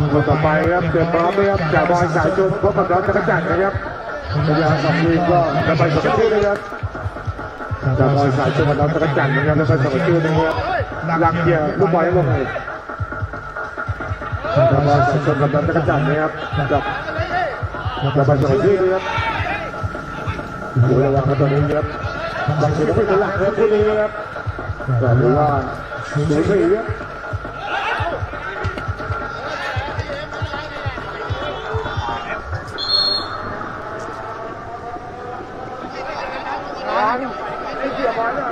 คนต่อไปครับเกิดพร้อมนะครับจากบอยสายชนพบกับน้องจักรจันทร์นะครับพยายามสองทีมก็จะไปสองชื่อนะครับจากบอยสายชนกับน้องจักรจันทร์นะครับแล้วก็สองชื่อนะครับลังเกียร์ลูกบอลลงเลยจากบอยสายชนกับน้องจักรจันทร์นะครับจะไปสองชื่อนะครับดูระวังตัวนี้ครับบางทีต้องเป็นหลักนะครับคู่นี้นะครับแต่ดูว่าสูสีครับไม่เกี่ยวบอลเลย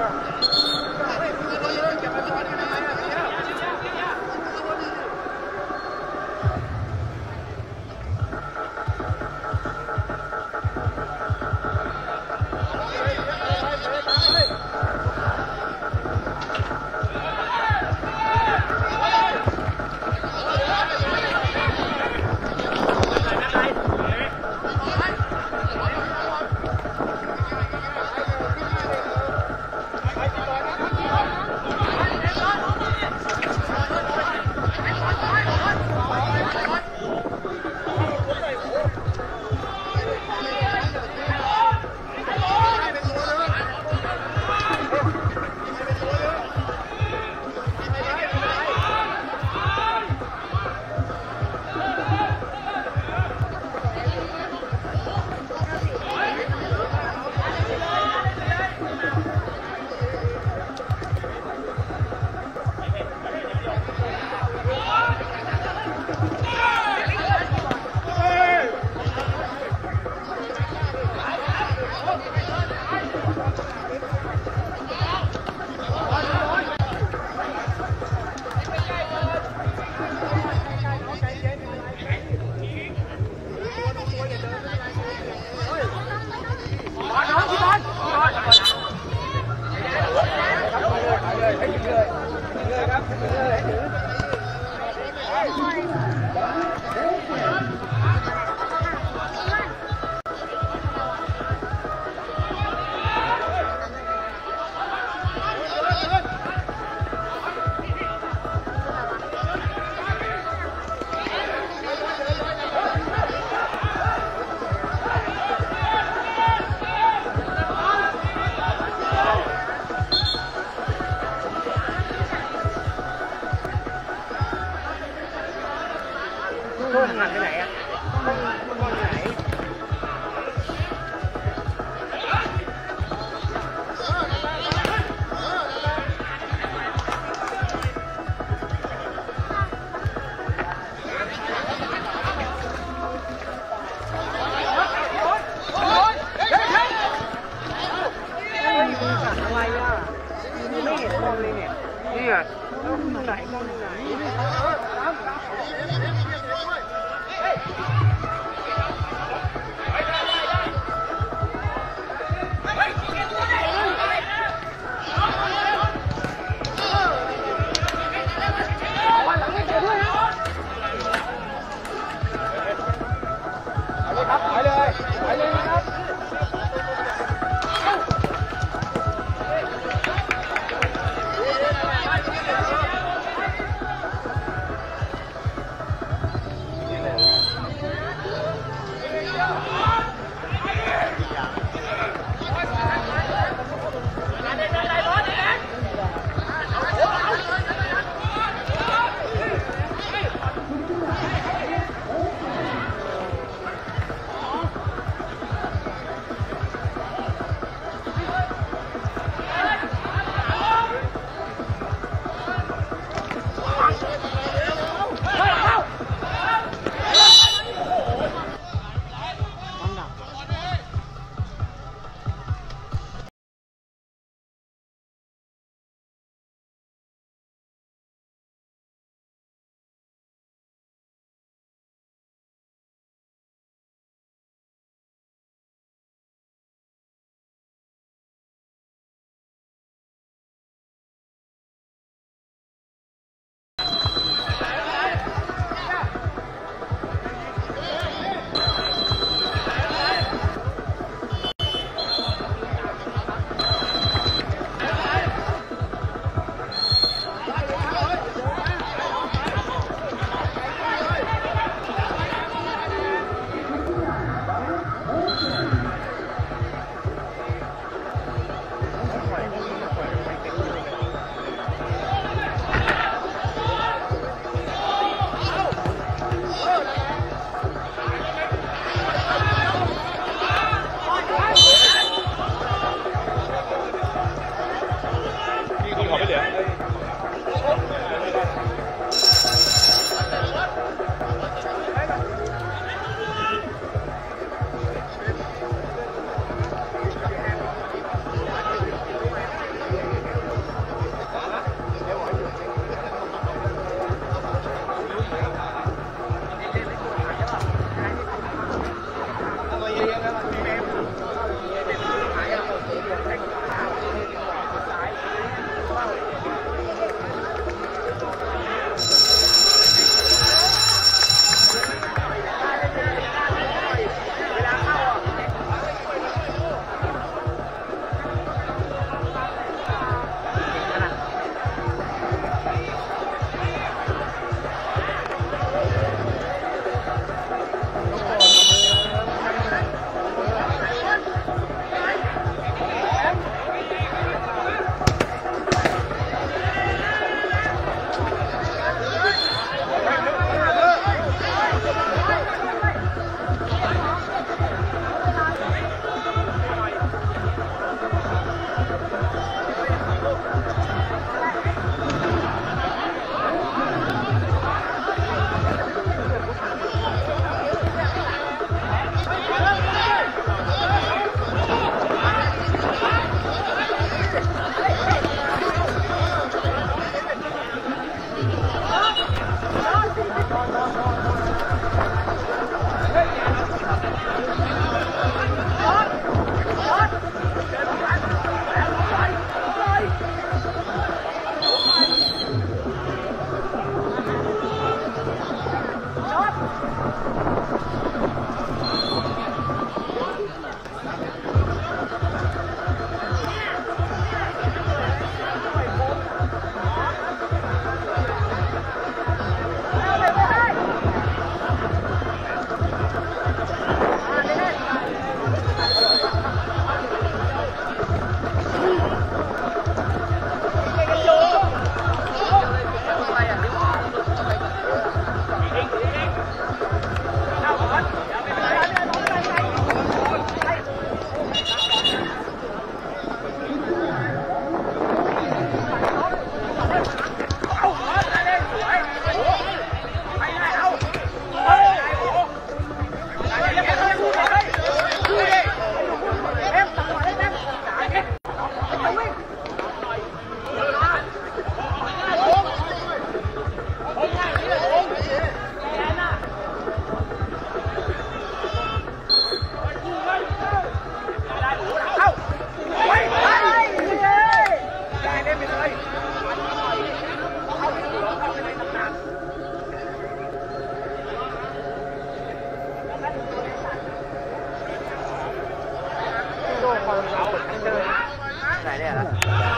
ไหนเนี่ยล่ะ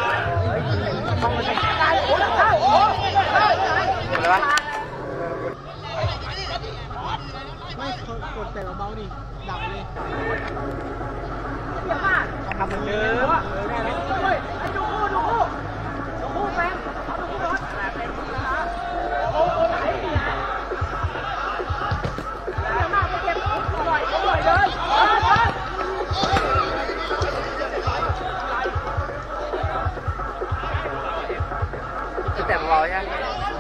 ไม่กดแต่เบาๆดิดับเลยทำมันเยอะดูคู่แฟนดูคู่รถโอ้ไหนมากเก็บอร่อยเลยแต่เบาใช่ไหม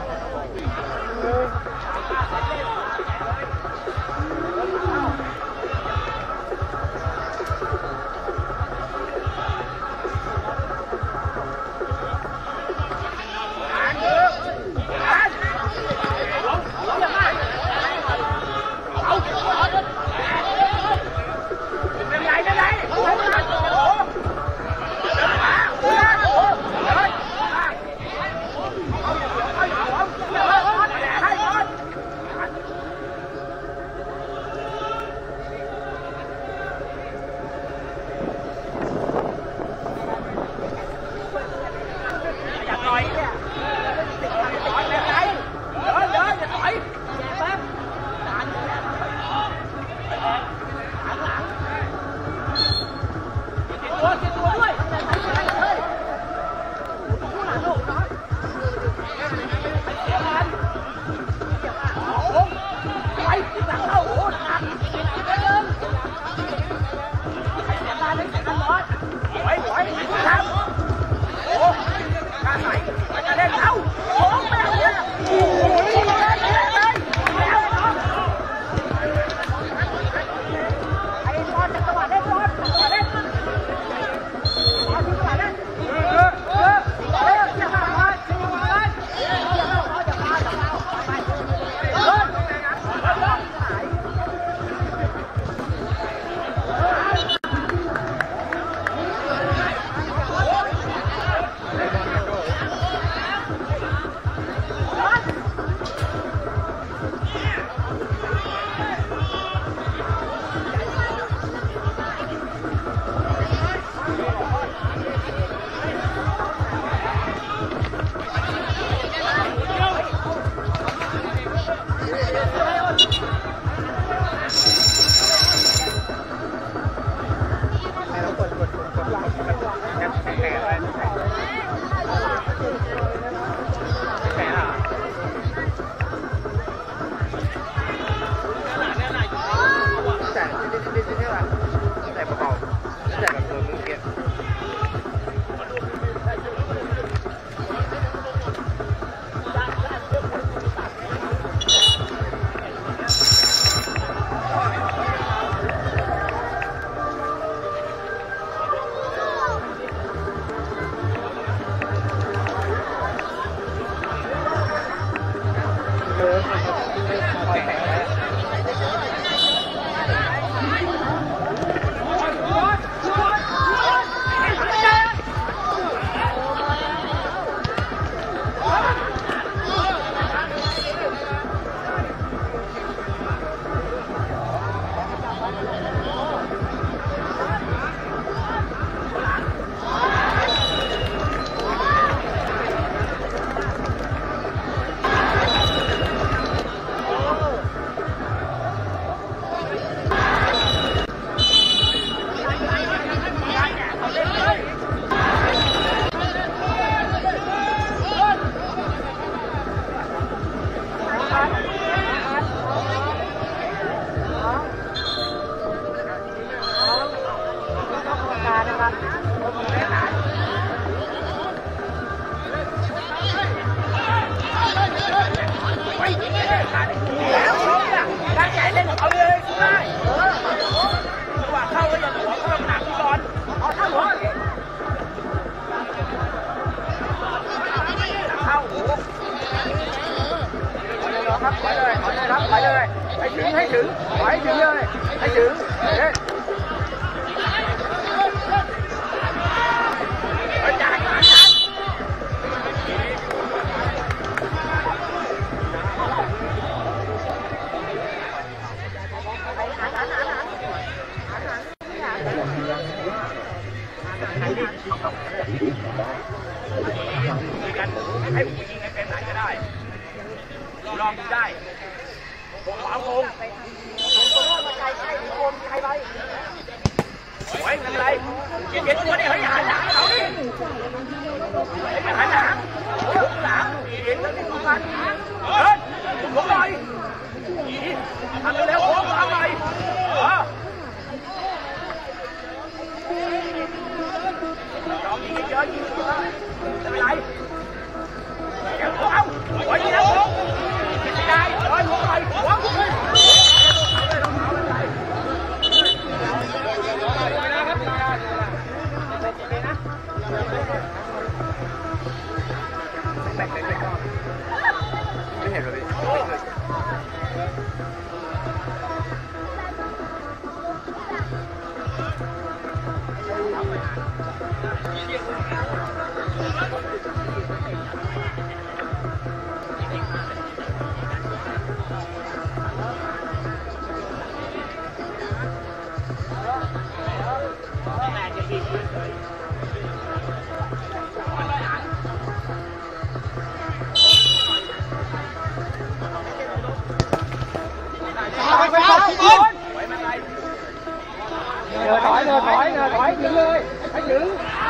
ให้ถึงเลยให้ถึงไหนดิกันให้ผมยิงให้เป็นไหนก็ได้ลองได้ผมขวางผมไว้ไม่เป็นไรเก็บตัวนี่ให้หันหลังเขาดิให้หันหลังหลังเห็นแล้วนี่ทุกคนเฮ้ยผมหน่อยทำเร็วๆผมทำหน่อยลองยิงเยอะยิงเยอะไม่เป็นไรเดี๋ยวเอาไว้ที่นั่นผมไม่ได้เลยหัวไปหัวไม่เห็นเลยถอยถึงเลยให้ถึง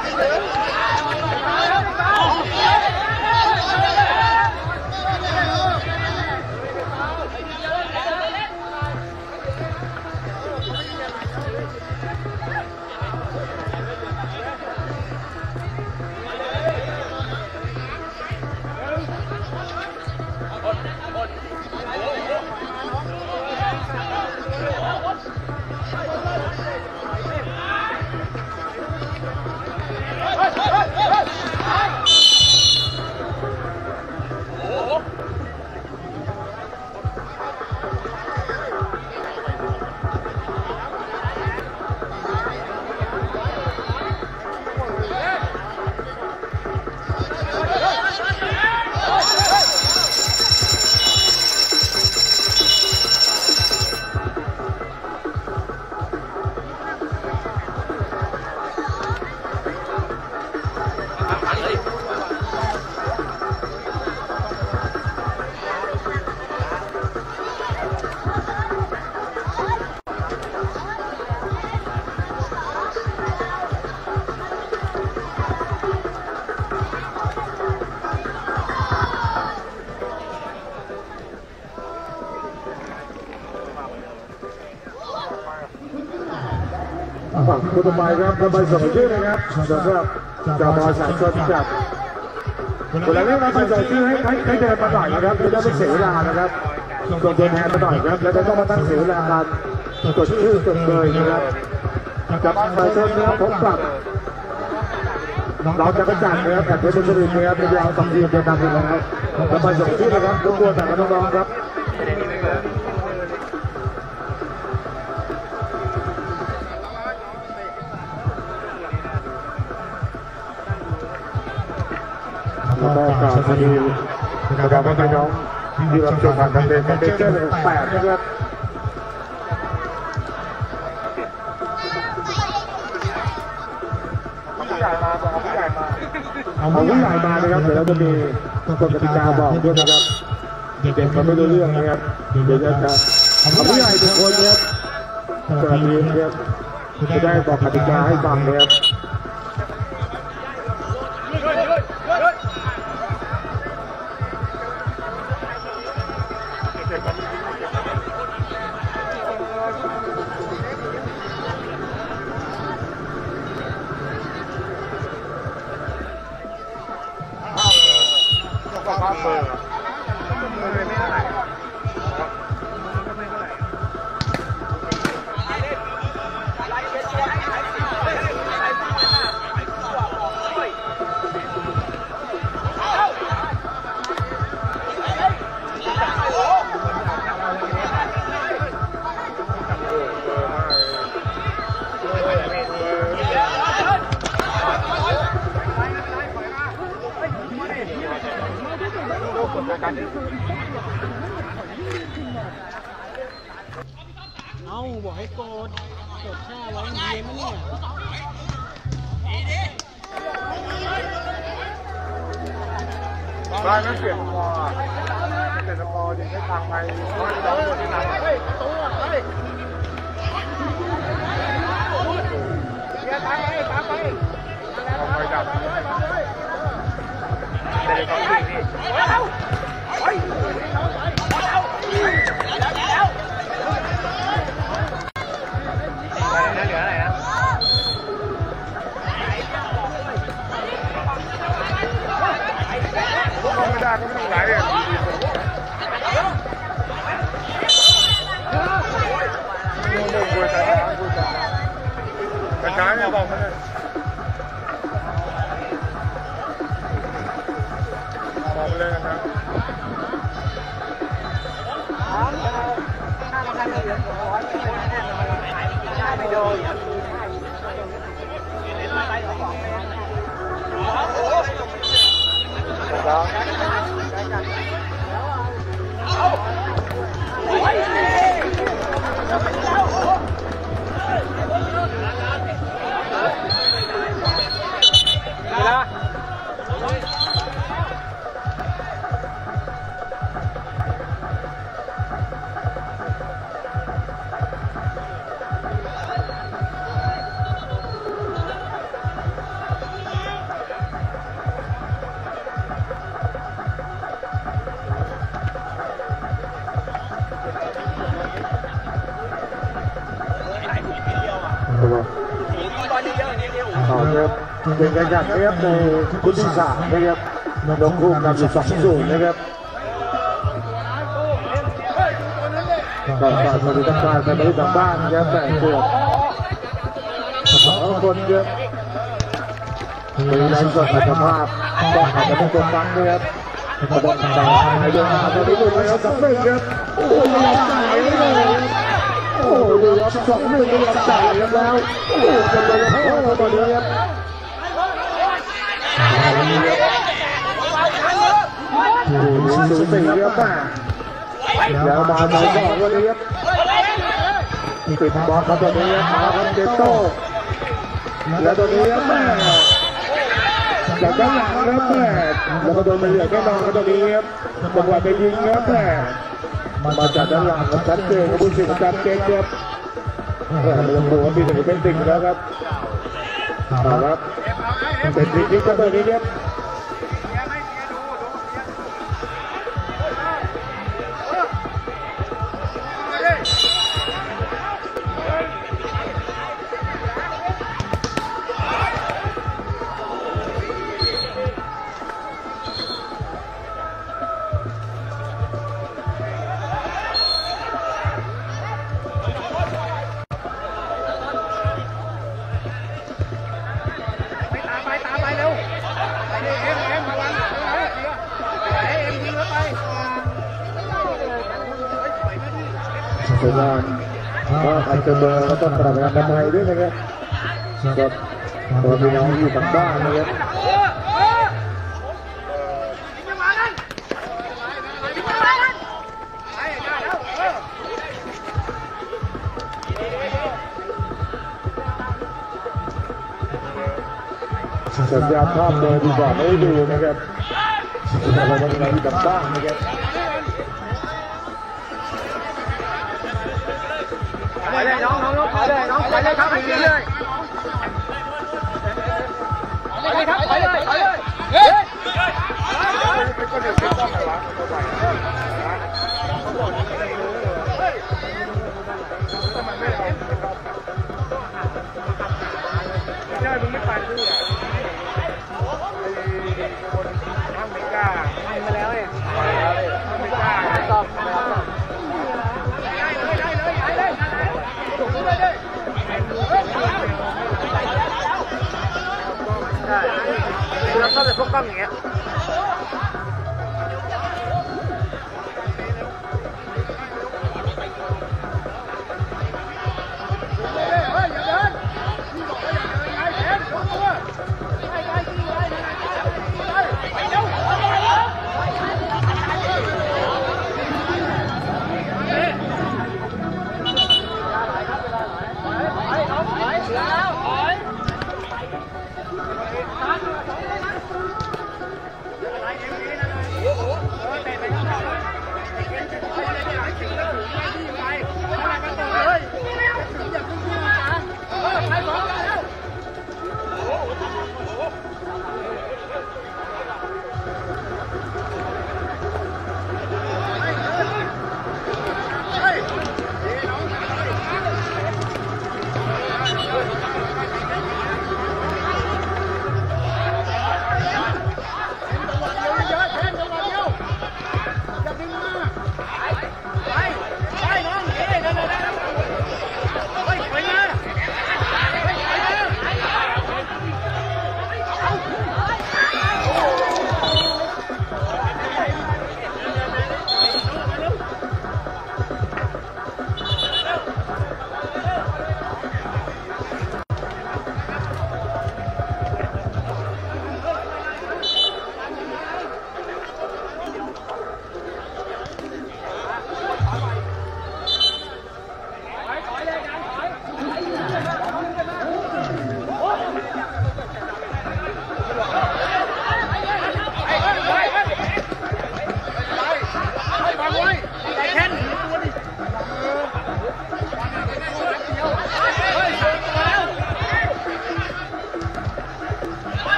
ฝั่งคุณต่อไปครับระบายส่งชื่อนะครับสำหรับจากบอยสายชนจากคนละเรื่องเราไปส่งชื่อให้เดินมาหน่อยนะครับจะได้ไม่เสียเวลานะครับส่งตัวแทนมาหน่อยครับแล้วจะต้องมาตั้งเสียเวลาการกดชื่อกดเบอร์นะครับจากบอยสายชนนะครับพบกับเราจะกระจายนะครับแต่เป็นบริษัทนะครับเป็นยาว2 ทีมเดินตามกันนะครับระบายส่งชื่อนะครับทุกคนแต่ก็ต้องรอครับแล้วก็กล่าวสวัสดีนะครับพี่น้องที่รับชมผ่านทางเดินเมเจอร์8นะครับผู้ใหญ่มาบอกผู้ใหญ่มาเอาผู้ใหญ่มานะครับเดี๋ยวเราจะมีกฎกติกาบอกด้วยนะครับเด็กๆเขาไม่รู้เรื่องนะครับเดี๋ยวจะเอาผู้ใหญ่ทุกคนนะครับสวัสดีนะครับจะได้บอกกติกาให้ฟังนะครับเอาบอกให้กดแช่ไว้เย็นมั้ยเนี่ยบ้านนั้นเปลี่ยนพอเปลี่ยนพอจะให้ทางไปเราหมดที่ไหนเฮ้ยตัวเฮ้ยเดี๋ยวตามไปดับเดี๋ยวต้องวิ่งนี่เฮ้ยเหลืออะไรนะไม่ได้ก็ไม่ต้องไหลอ่ะดูคุยกันช้าเนี่ยบอกเขาเลยบอกเลยนะครับไม่โดนเป็นการจัดนะครับในคู่ที่3นะครับลงคู่นำอยู่2-0นะครับก็มาดูตั้งการไปบริษัทบ้านนะครับแต่เกือบ2 คนครับมีแรงกดอัตภาพก็อาจจะเป็นตัวฟังนะครับประเด็นต่างๆในเรื่องการดูดูแล้วสำเร็จครับโอ้ยจ่ายเลยโอ้ยดูรับ2-1ไม่ยอมจ่ายครับแล้วโอ้ยจะเลยเข้ามาเลยครับสูสีครับแม่แล้วมาในก่อนวันนี้ครับปิดบอลครับตัวนี้ครับมาครับเจโต้แล้วตัวนี้ครับแม่จากด้านหลังครับแม่แล้วก็โดนไปเหลือแค่นอนครับตัวนี้ครับจังหวะไปยิงครับแม่มาจากด้านหลังครับชัดเจนครับผู้สิงห์ชัดเจนครับไม่ต้องดูว่ามีแต่เป็นติ่งแล้วครับครับเป็นทีมก็ตัวนี้ครับส่วนงานก็อาจจะเบอร์ก็ต้องปรับงานทำไมด้วยนะครับครับตัวพี่น้องอยู่ทางบ้านนะครับสัญญาภาพเบอร์ดีกว่าไม่ดูนะครับแต่เราเป็นอะไรอยู่ทางบ้านนะครับไปเลยน้องไปเลยน้องไปเลยครับไปเลยไปเลยครับไปเลยไปเลยเฮ้ยก็เดี๋ยวจะต้องไหนวะทำไมไม่เอาไม่ได้มึงไม่ไปด้วยอ่ะไอ้คนน้องไม่กล้ามาแล้วเนี่ยไม่กล้าตอบใช่คือเราต้องจะพกกล้องอย่างเงี้ย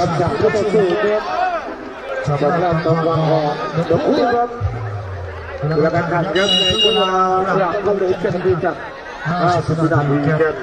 ครับ3-0ครับสำหรับตะวันออกเดี๋ยวคู่ครับเวลาการแข่งขันในเวลาหลังก็เลย7 นาทีจาก50 วินาทีครับ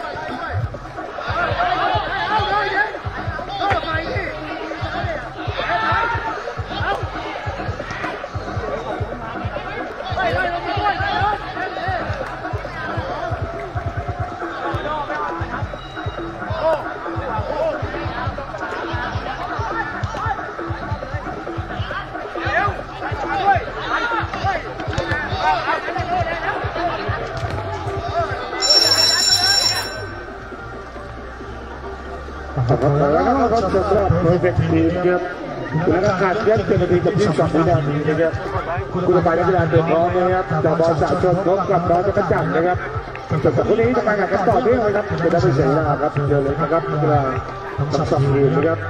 แล้วก็สำหรับโปรเจกต์ทีมครับและการแข่งขัน7 นาทีกับ22 วินาทีนะครับคุณไปนักกีฬาเต็มพร้อมนะครับจากบอลสาชนพบกับน้องจักรจันทร์นะครับจากคู่นี้จะมาแข่งกันต่อเนื่องนะครับจะได้ไม่เสียเวลาครับเจอเลยนะครับนักกีฬาทั้ง2 ทีมนะครับ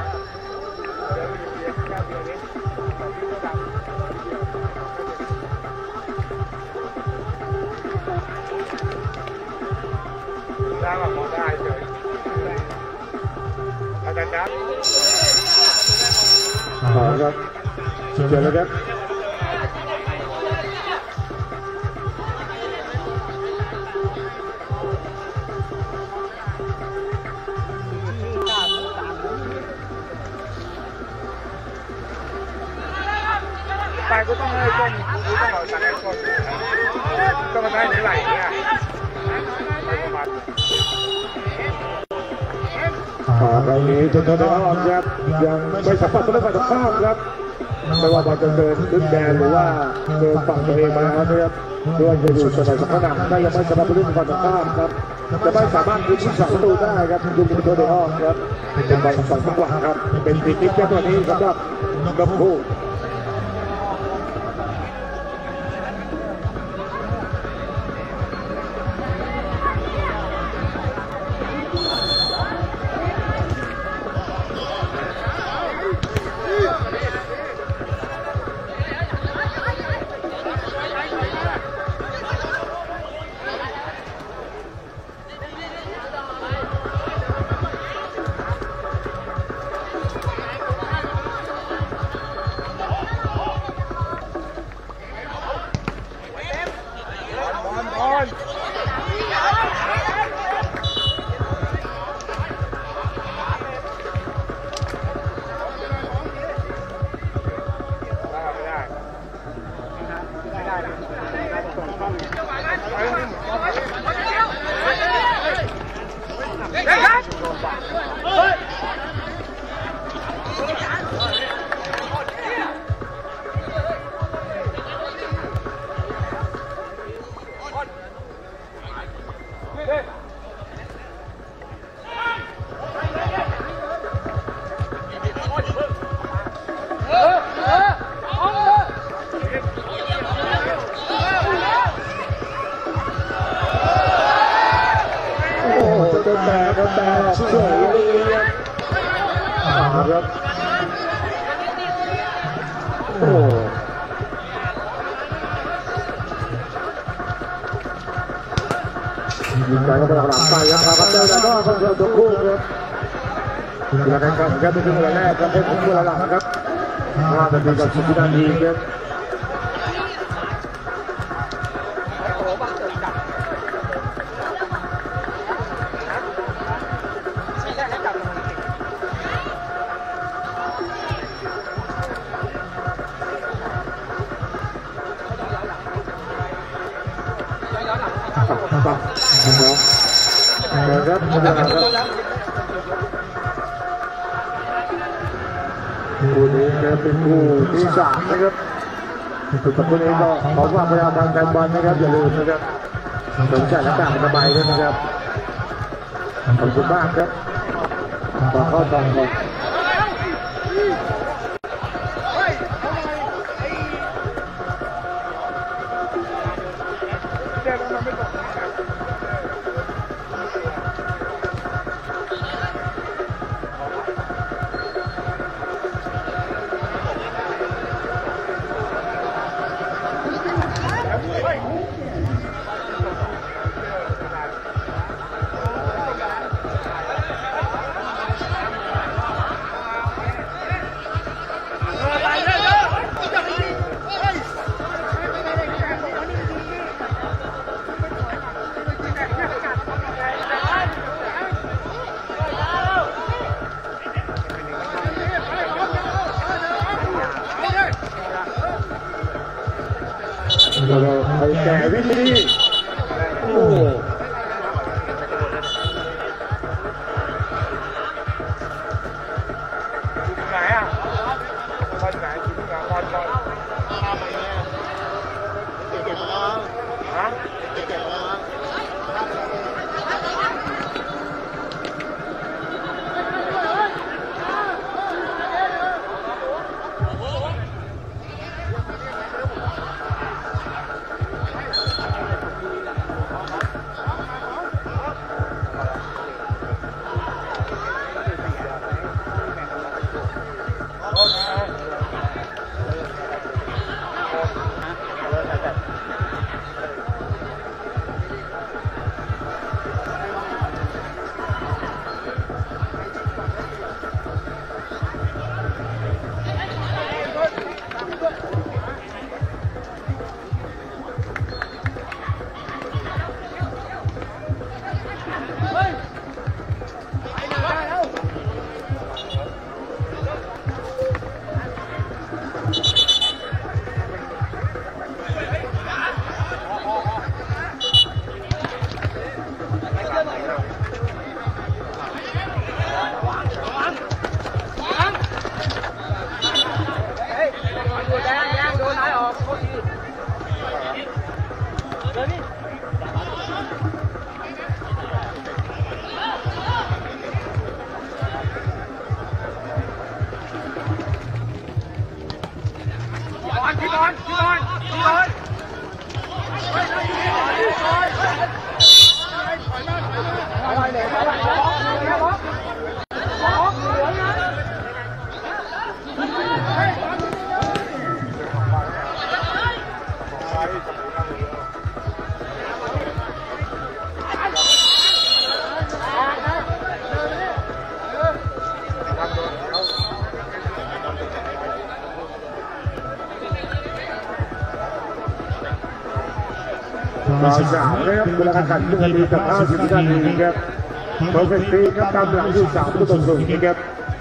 ได้แบบมองได้เฉยอาจารย์ครับครับเจอเลยครับไปก็ต้องให้ต้นกูต้องเอาจากไอ้ต้นก็มาได้เท่าไหร่เนี่ยไปประมาณตอนนี้จนได้ออกครับยังไม่สัมผัสตัวเล่นฝ่ายตรงข้ามครับไม่ว่าบอลจะเดินขึ้นแดนหรือว่าเดินฝั่งตัวเองมาแล้วนะครับด้วยจะอยู่สบายสบายได้ยังไม่สามารถเล่นฝ่ายตรงข้ามครับจะไม่สามารถยิง2 ประตูได้ครับดูเป็นตัวเดียวครับเป็นบอล2 จังหวะครับเป็นทีมแค่ตัวนี้สำหรับนกคู่แต่เฉยเลยครับโอ้ยิงไปก็ไปหลังไปครับครับเดินแล้วก็คอนโทรลตัวคู่ครับแล้วกันครับเป็นคู่แรกครับเป็นคู่หลังครับ5 นาทีกับ10 วินาทีครับครับคู่นี้เป็นคู่ที่3นะครับสุดท้ายนี้ก็ขอความพยายามทางการบอลนะครับอย่าลืมนะครับสนใจหน้ากากอนามัยด้วยนะครับขอบคุณมากครับต่อเข้าต่อก่อนวิธีโอ้ไหนอ่ะบอลไหนทีมงานบอลฮะบ่ายสามนะครับเวลาการแข่งขัน1 นาทีกับ50 วินาทีครับเพอร์เฟคตี้ครับตามหลังอยู่3-0นะครับ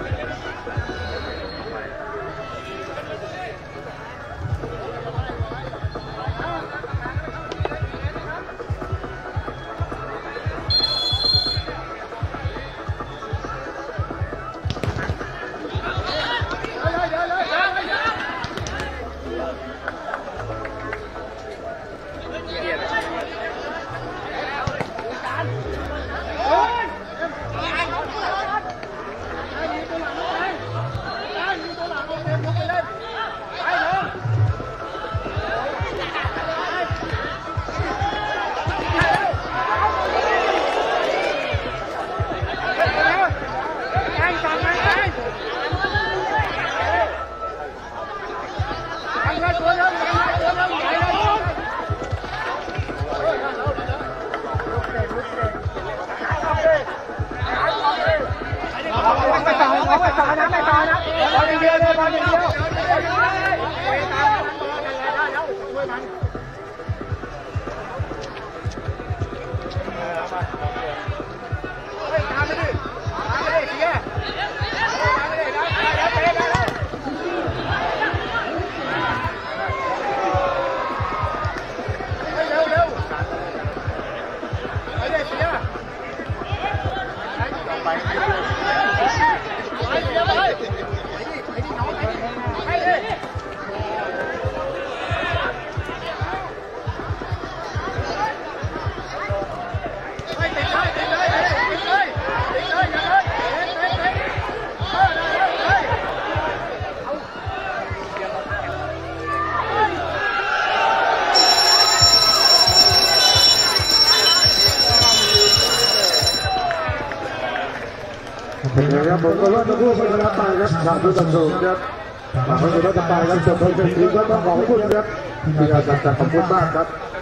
นะครับผมก็รอดจะพูดไปแล้วไปครับ3-0ครับหลังจากนั้นจะไปครับจบเพอร์เฟคตี้ก็ต้องขอบคุณครับที่อาจารย์ขอบคุณมากครับ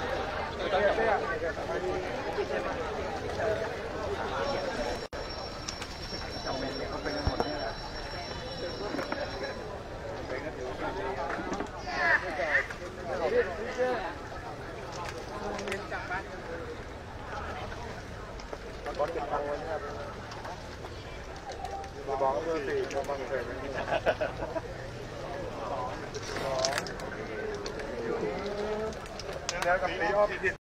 บอกเบอร์ 4จะมาเสร็จไหมแล้วกับตีออฟ